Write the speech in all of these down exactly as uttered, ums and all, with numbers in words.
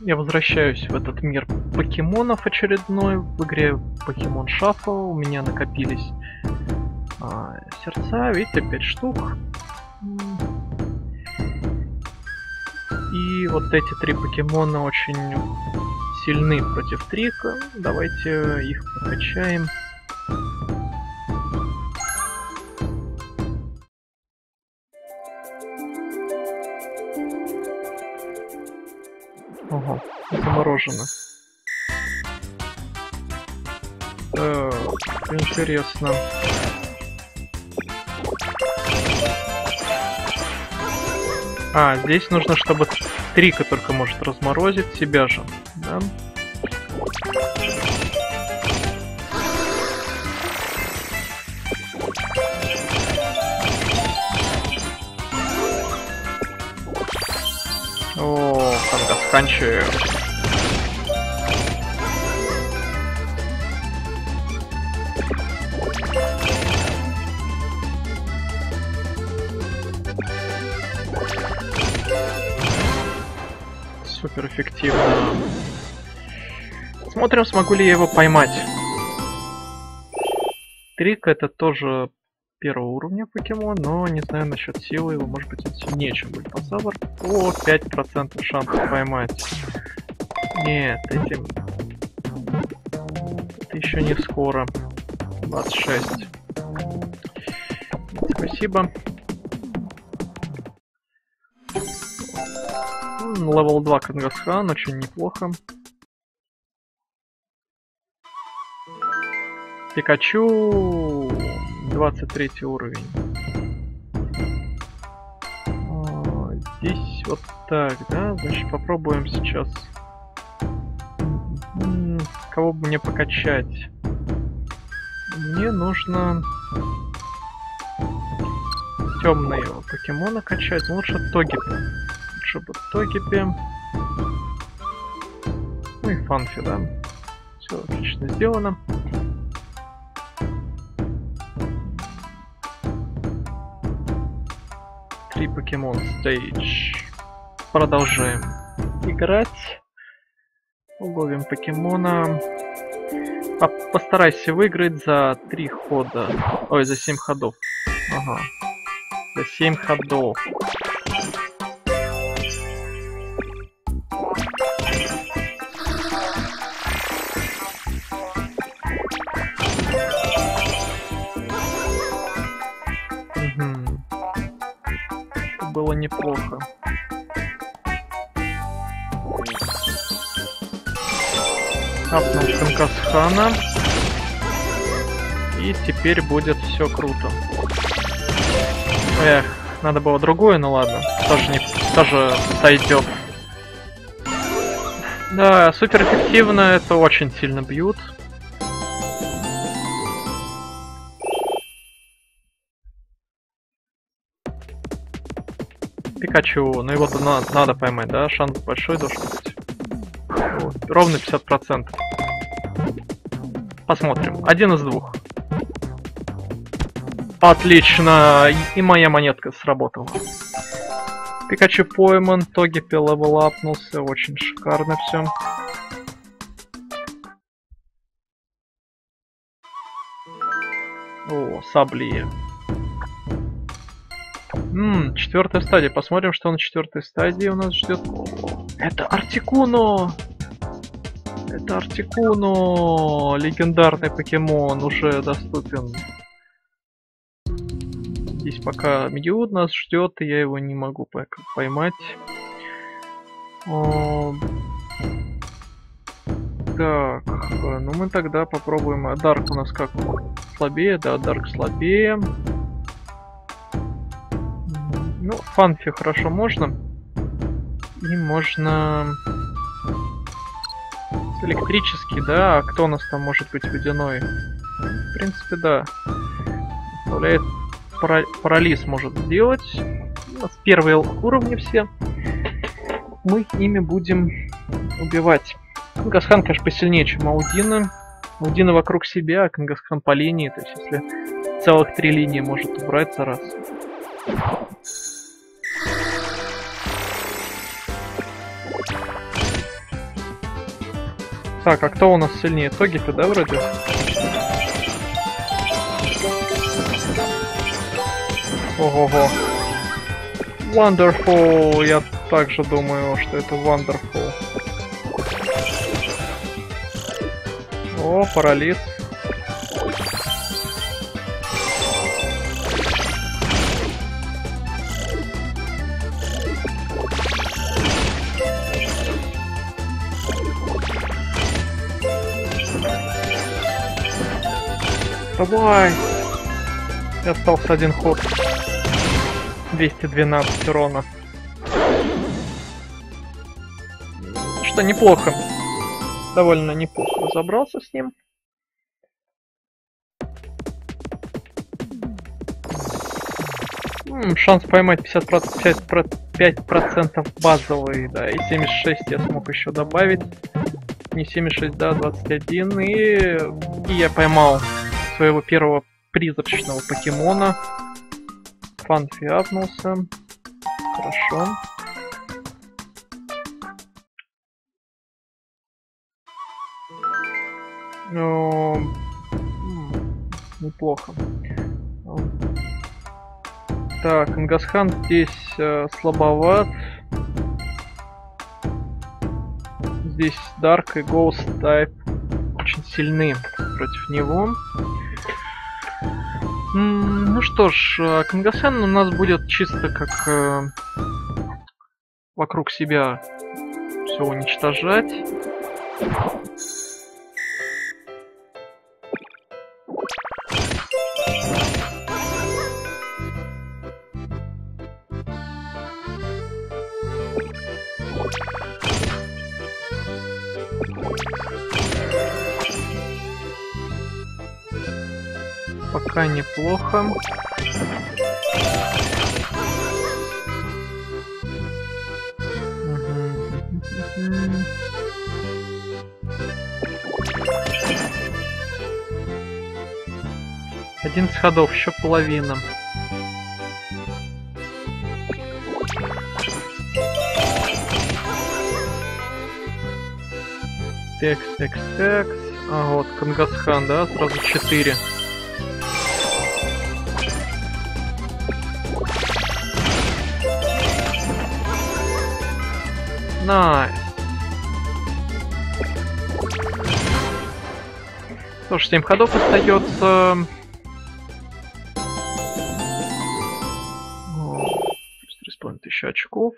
Я возвращаюсь в этот мир покемонов очередной. В игре Покемон Шаффл. У меня накопились а, сердца. Видите, пять штук. И вот эти три покемона очень сильны против Трика. Давайте их прокачаем. Ого, заморожено. Так, интересно. А, здесь нужно, чтобы Трика только может разморозить себя же, да? О, Кангасканчик. Супер эффективно. Смотрим, смогу ли я его поймать. Трик это тоже первого уровня покемон, но не знаю насчет силы его, может быть он сильнее, чем Бульбазавр. О, пять процентов шансов поймать. Нет, этим... Это еще не скоро. двадцать шесть. Спасибо. Левел два Кангасхан, очень неплохо. Пикачу двадцать третий уровень. О, здесь вот так, да? Значит, попробуем сейчас. Кого бы мне покачать? Мне нужно темные покемона качать. Лучше Тогипи. Лучше бы Тогипи. Ну и Фанфи, да? Все отлично сделано. Три покемон стейдж. Продолжаем играть. Ловим покемона. По Постарайся выиграть за три хода. Ой, за семь ходов. Ага. За семь ходов. Угу. Это было неплохо. Апнул Кангаскхана. И теперь будет все круто. Эх, надо было другое, ну ладно. Тоже не тоже сойдет. Да, супер эффективно, это очень сильно бьют. Пикачу, ну его-то на надо поймать, да? Шанс большой должен быть. Вот, ровно пятьдесят процентов. Посмотрим. Один из двух. Отлично! И моя монетка сработала. Пикачу пойман, Тогипи левелапнулся. Очень шикарно все. О, Сабли. Ммм, четвертая стадия. Посмотрим, что на четвертой стадии у нас ждет. Это Артикуно! Это Артикуно! Легендарный покемон уже доступен. Здесь пока Мью нас ждет, и я его не могу поймать. О... Так, ну мы тогда попробуем. Дарк у нас как слабее, да, Дарк слабее. Ну, Фанфи хорошо можно. И можно... Электрический, да? А кто у нас там может быть водяной? В принципе, да. Представляет, пара парализ может сделать. У нас первые уровни все. Мы ими будем убивать. Кангаскхан, конечно, посильнее, чем Аудина. Аудина вокруг себя, а Кангаскхан по линии. То есть, если целых три линии может убрать за раз. Так, а кто у нас сильнее? Тоги-то, да, вроде? Ого-го. Wonderful! Я также думаю, что это Wonderful. О, парализ. Давай! И остался один ход. двести двенадцать урона. Что неплохо. Довольно неплохо разобрался с ним. М-м, шанс поймать пятьдесят пять процентов базовый, да, и семьдесят шесть я смог еще добавить. Не семьдесят шесть, да, двадцать один. И, и я поймал своего первого призрачного покемона. Фанфи апнулся. Хорошо. Ну, неплохо. Так, Ангасхан здесь э, слабоват. Здесь Dark и Ghost Type очень сильны против него. М-м, ну что ж, Ангасхан у нас будет чисто как э, вокруг себя все уничтожать. Пока неплохо. одиннадцать ходов, еще половина. Текс, текс, текс. А вот Ангасхан, да, сразу четыре. Найс. Тоже семь ходов остается. три с половиной тысячи очков.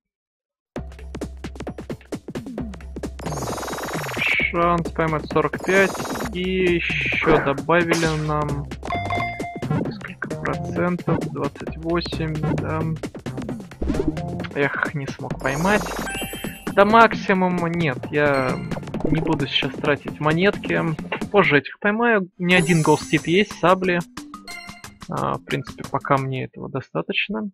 Шанс поймать сорок пять. И еще добавили нам несколько процентов. двадцать восемь, да. Эх, не смог поймать. До максимума нет, я не буду сейчас тратить монетки. Позже этих поймаю. У меня один голстит есть, сабли. А, в принципе, пока мне этого достаточно.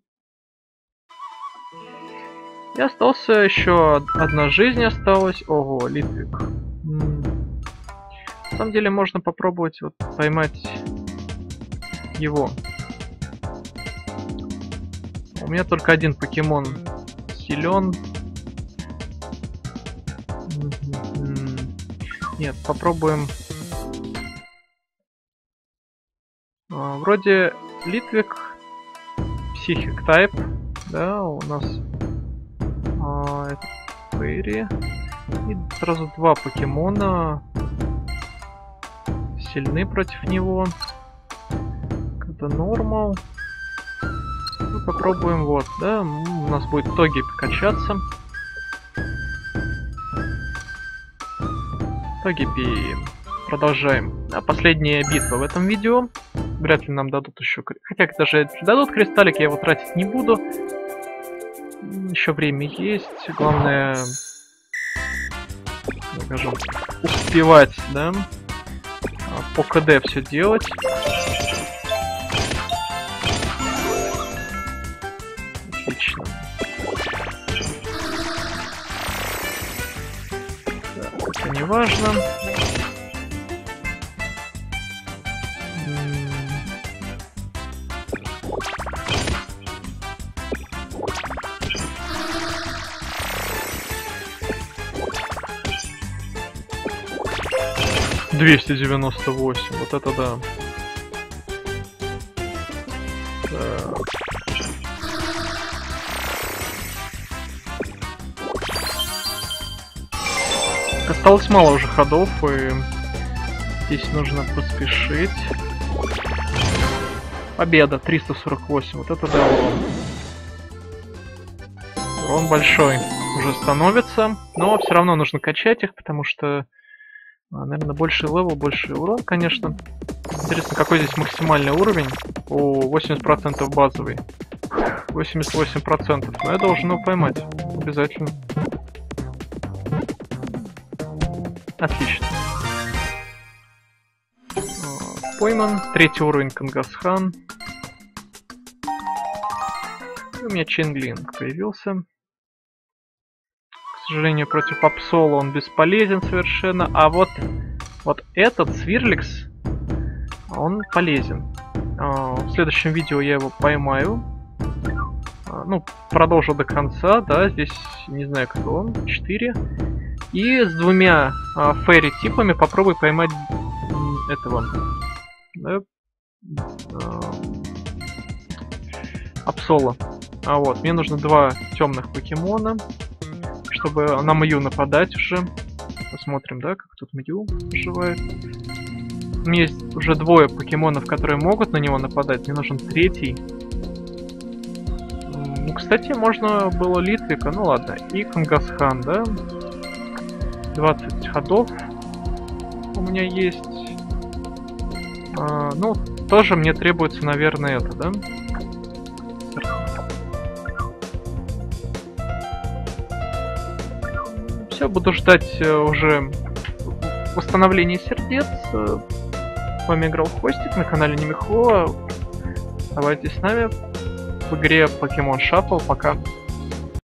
И остался еще одна жизнь осталась. Ого, Литвик. М-м. На самом деле можно попробовать вот поймать его. У меня только один покемон силен. Нет, попробуем. А, вроде Литвик Psychic Type, да, у нас а, это Фейри. И сразу два покемона сильны против него. Это Нормал. Ну, попробуем вот, да, у нас будет Тоги качаться. Тогипи. Продолжаем. А последняя битва в этом видео. Вряд ли нам дадут еще... Хотя даже если дадут кристаллик, я его тратить не буду. Еще время есть. Главное... Скажем, успевать, да? По КД все делать. Отлично. Так, это не важно. двести девяносто восемь, вот это да. Так. Осталось мало уже ходов, и здесь нужно поспешить. Победа, триста сорок восемь, вот это да, урон. Урон большой уже становится, но все равно нужно качать их, потому что, наверное, больше левел, больше урон, конечно. Интересно, какой здесь максимальный уровень? О, восемьдесят процентов базовый. восемьдесят восемь процентов, но я должен его поймать, обязательно. Отлично. Пойман. Третий уровень Кангасхан. И у меня Чинглинг появился. К сожалению, против Апсола он бесполезен совершенно. А вот, вот этот Свирликс, он полезен. В следующем видео я его поймаю. Ну, продолжу до конца, да, здесь не знаю, кто он, четыре. И с двумя а, фейри типами попробуй поймать этого, да, а, Апсола. А вот, мне нужно два темных покемона, чтобы на Мью нападать уже. Посмотрим, да, как тут Мью выживает. У меня есть уже двое покемонов, которые могут на него нападать. Мне нужен третий. Ну, кстати, можно было Литвика, ну ладно. И Кангасхан, да? двадцать ходов у меня есть. А, ну, тоже мне требуется, наверное, это, да? Все, буду ждать уже восстановления сердец. С вами играл Хвостик на канале Немихо. Оставайтесь с нами в игре Pokemon Shuffle. Пока.